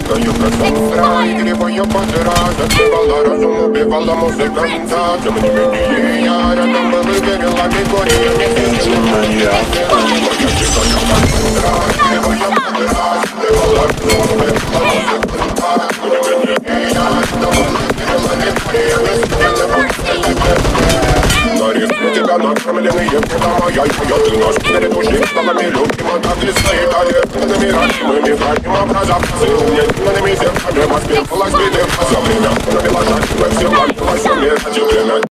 Каю красота, игривая пантера. Затмевала разум, убивала музыканта. Тем не менее я рядом был и верила Виктория. Моя дикая пантера, игривая пантера. Затмевала разум, убивала музыканта. Тем не менее я рядом был и верила Виктория. Тариф на тебя накормленные прямо я ты наш перед души столами любим, а так и стоит аллергия мирать, мы не храним образа нет, на мизе, а не моспел, власть беды, за время, провела жать, мы все вальнулась, умеет, время.